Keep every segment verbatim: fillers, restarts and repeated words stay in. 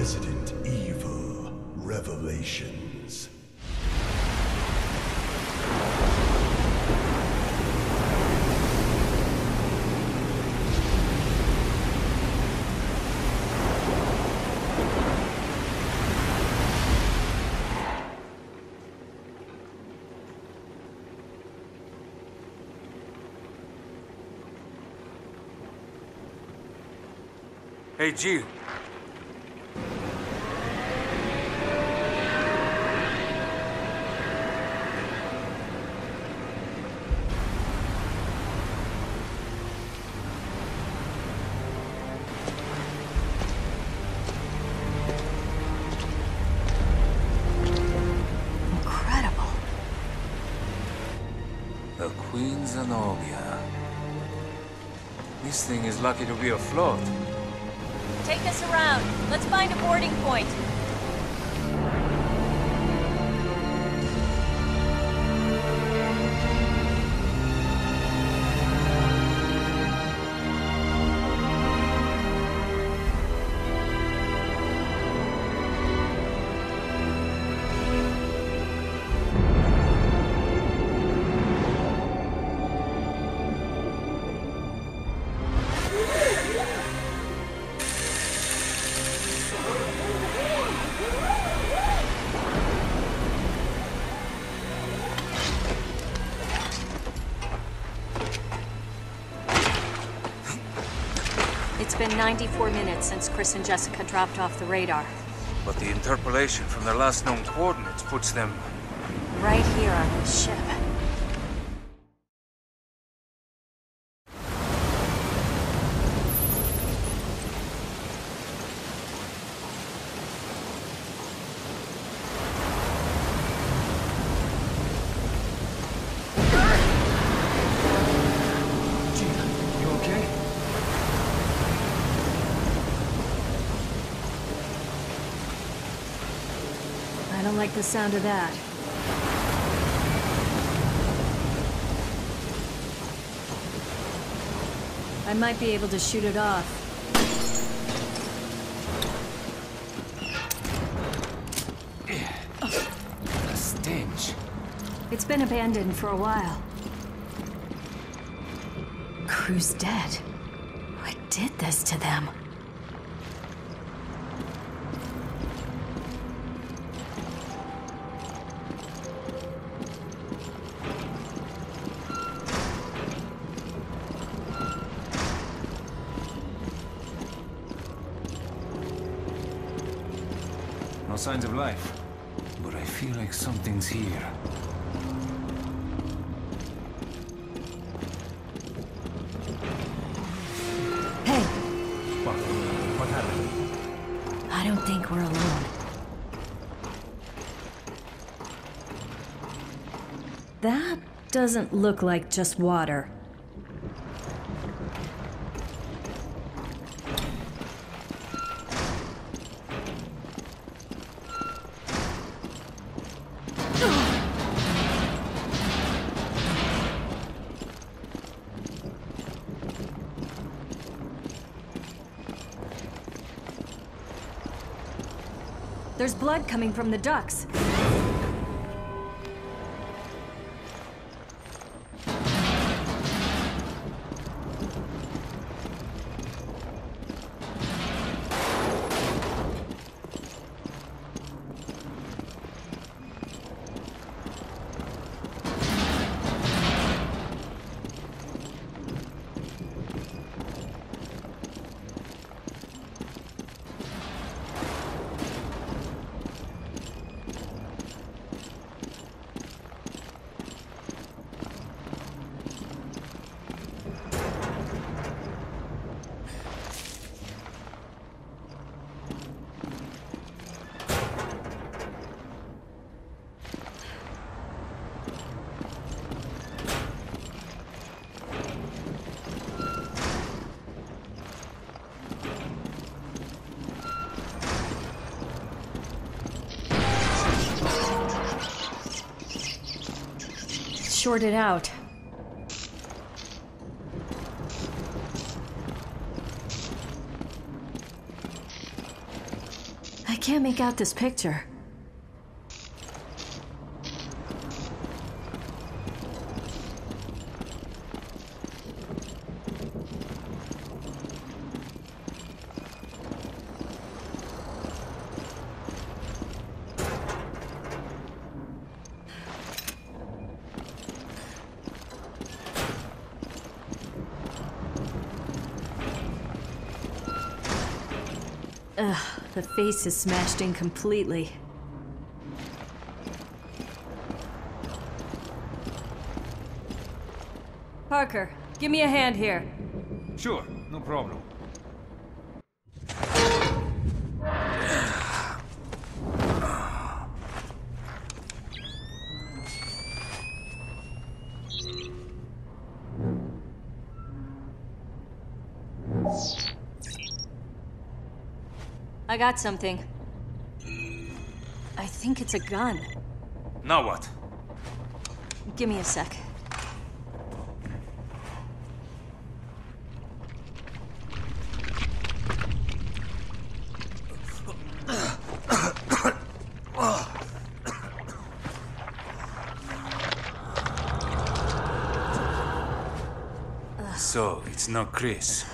Resident Evil Revelations. Hey, Jill. Incredible. The Queen Zenobia. This thing is lucky to be afloat. Take us around. Let's find a boarding point. It's been ninety-four minutes since Chris and Jessica dropped off the radar. But the interpolation from their last known coordinates puts them... right here on this ship. I don't like the sound of that. I might be able to shoot it off. a stench. It's been abandoned for a while. Crew's dead. What did this to them? No signs of life. But I feel like something's here. Hey! What? What happened? I don't think we're alone. That doesn't look like just water. There's blood coming from the ducts. Shorted out. can't make out this picture. Ugh, the face is smashed in completely. Parker, give me a hand here. Sure, no problem. I got something. I think it's a gun. Now what? Give me a sec. So, it's not Chris.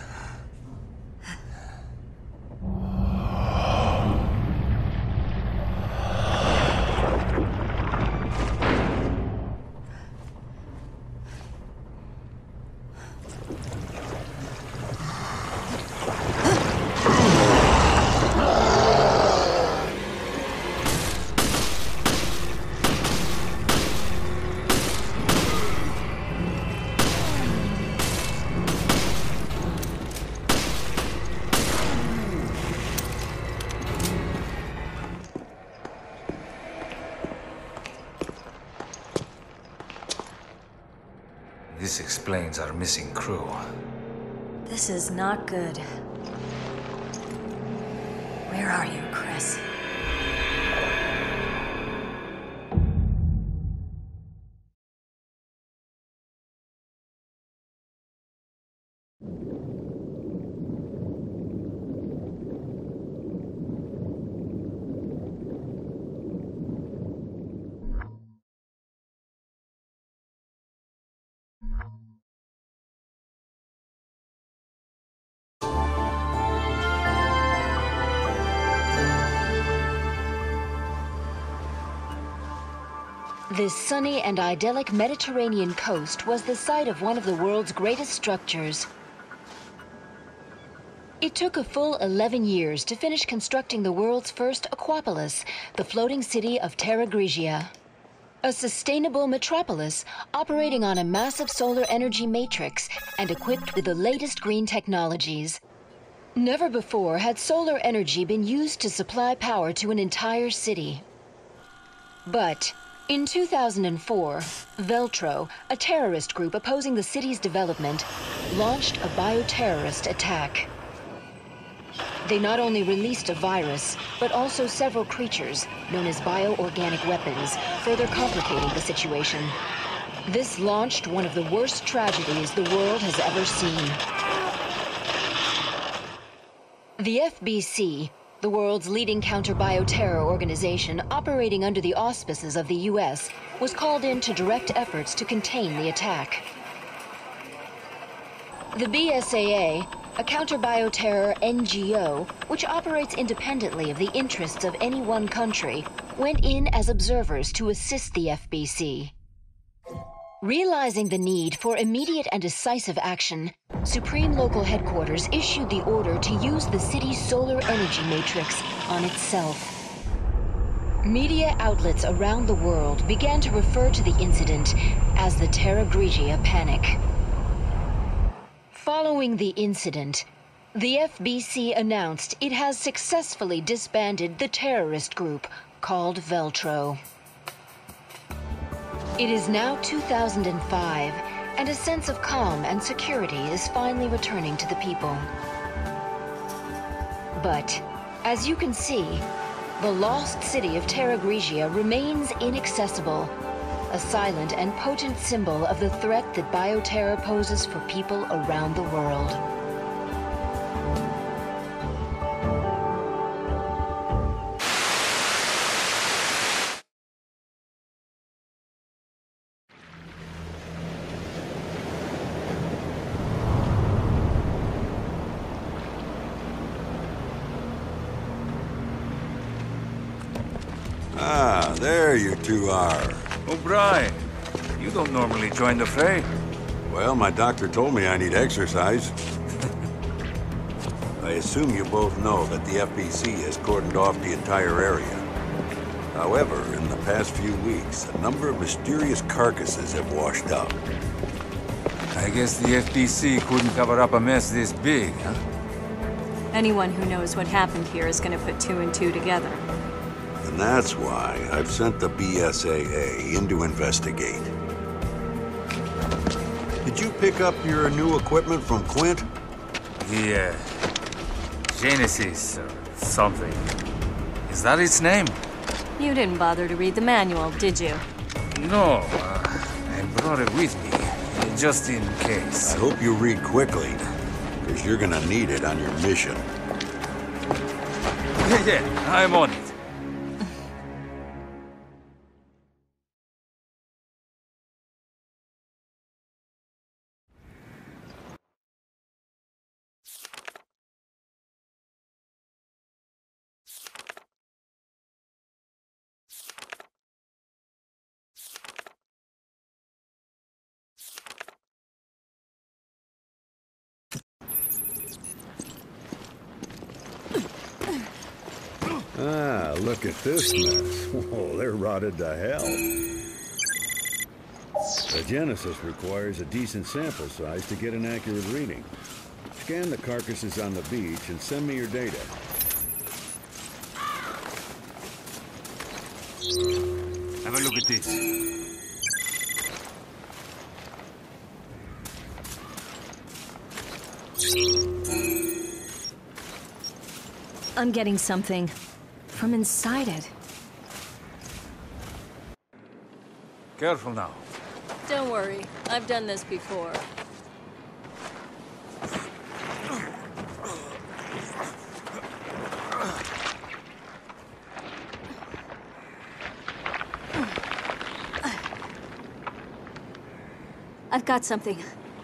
This explains our missing crew. This is not good. Where are you, Chris? This sunny and idyllic Mediterranean coast was the site of one of the world's greatest structures. It took a full eleven years to finish constructing the world's first aquapolis, the floating city of Terra Grigia. A sustainable metropolis operating on a massive solar energy matrix and equipped with the latest green technologies. Never before had solar energy been used to supply power to an entire city. But in two thousand four, Veltro, a terrorist group opposing the city's development, launched a bioterrorist attack. They not only released a virus, but also several creatures, known as bioorganic weapons, further complicating the situation. This launched one of the worst tragedies the world has ever seen. The F B C, the world's leading counter-bioterror organization operating under the auspices of the U S, was called in to direct efforts to contain the attack. The B S A A, a counter-bioterror N G O, which operates independently of the interests of any one country, went in as observers to assist the F B C. Realizing the need for immediate and decisive action, Supreme Local Headquarters issued the order to use the city's solar energy matrix on itself. Media outlets around the world began to refer to the incident as the Terra Grigia Panic. Following the incident, the F B C announced it has successfully disbanded the terrorist group called Veltro. It is now two thousand five, and a sense of calm and security is finally returning to the people. But, as you can see, the lost city of Terra Grigia remains inaccessible, a silent and potent symbol of the threat that bioterror poses for people around the world. you two are. O'Brien, you don't normally join the fray. Well, my doctor told me I need exercise. I assume you both know that the F B C has cordoned off the entire area. However, in the past few weeks, a number of mysterious carcasses have washed up. I guess the F B C couldn't cover up a mess this big, huh? Anyone who knows what happened here is gonna put two and two together. And that's why I've sent the B S A A in to investigate. Did you pick up your new equipment from Quint? The, uh, Genesis or something. Is that its name? You didn't bother to read the manual, did you? No, uh, I brought it with me, just in case. I hope you read quickly, because you're gonna need it on your mission. Yeah, I'm on it. Ah, look at this mess. Oh, they're rotted to hell. The Genesis requires a decent sample size to get an accurate reading. Scan the carcasses on the beach and send me your data. Have a look at this. I'm getting something from inside it. Careful now. Don't worry, I've done this before. I've got something.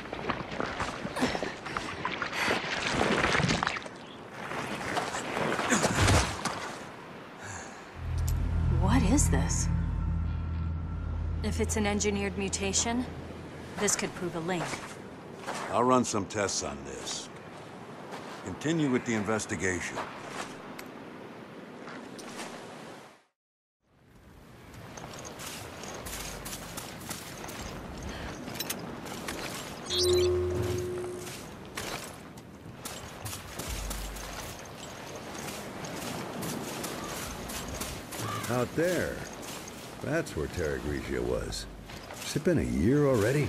What is this? If it's an engineered mutation, this could prove a link. I'll run some tests on this. Continue with the investigation. Out there. That's where Terra Grigia was. Has it been a year already?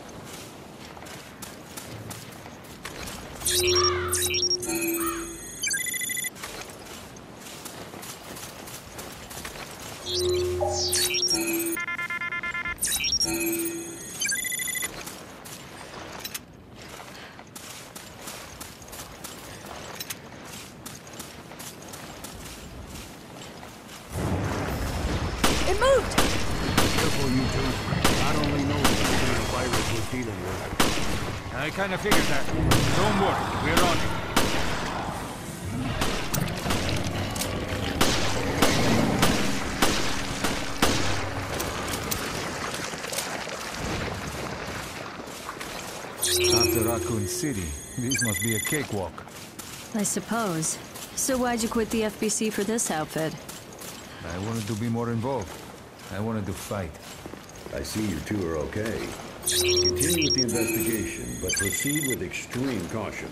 It moved! Careful, you two. I only know what kind of virus we're dealing with. I kind of figured that. Don't worry, we're on it. After Raccoon City, this must be a cakewalk. I suppose. So why'd you quit the F B C for this outfit? I wanted to be more involved. I wanted to fight. I see you two are okay. Continue with the investigation, but proceed with extreme caution.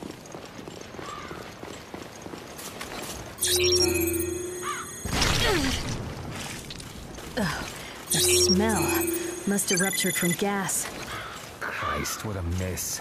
Ugh, the smell. Must have ruptured from gas. Christ, what a mess.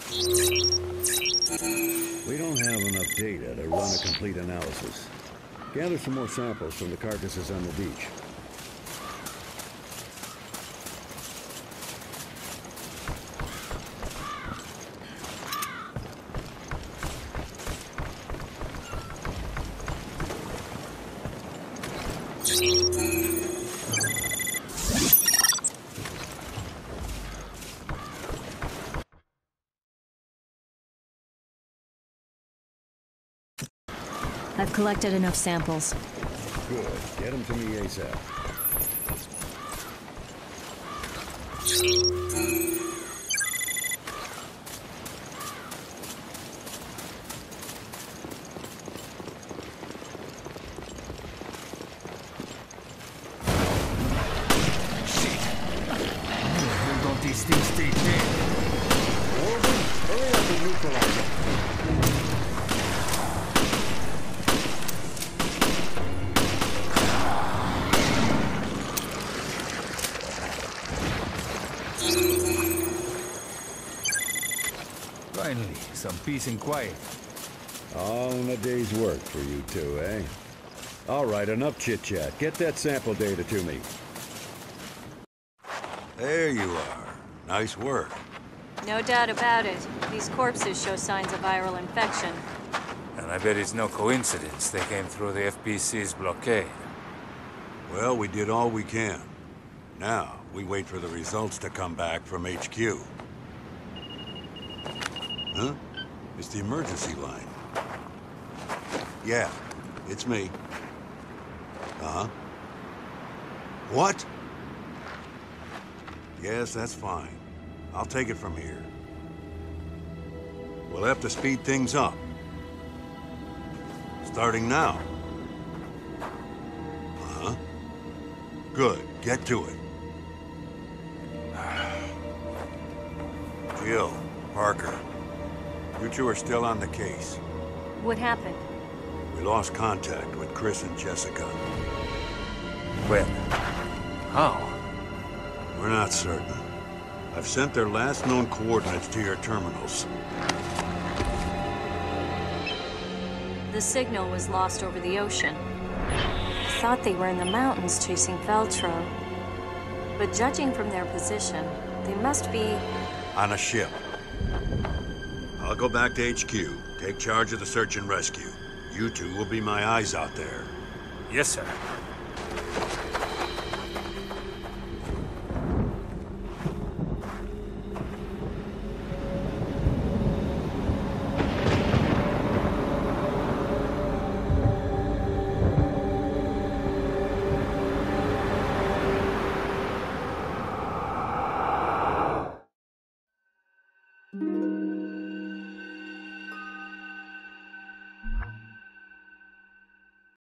We don't have enough data to run a complete analysis. Gather some more samples from the carcasses on the beach. I've collected enough samples. Good. Get them to me ASAP. Shit! Why don't these things stay dead? Morgan, hurry up and neutralize it. Finally, some peace and quiet. All in a day's work for you two, eh? All right, enough chit-chat. Get that sample data to me. There you are. Nice work. No doubt about it. These corpses show signs of viral infection. And I bet it's no coincidence they came through the F B C's blockade. Well, we did all we can. Now, we wait for the results to come back from H Q. Huh? It's the emergency line. Yeah, it's me. Uh-huh. What? Yes, that's fine. I'll take it from here. We'll have to speed things up. Starting now. Uh-huh. Good. Get to it. Jill, Parker, you two are still on the case. What happened? We lost contact with Chris and Jessica. When? How? We're not certain. I've sent their last known coordinates to your terminals. The signal was lost over the ocean. I thought they were in the mountains chasing Veltro. But judging from their position, they must be... On a ship. I'll go back to H Q, take charge of the search and rescue. You two will be my eyes out there. Yes, sir.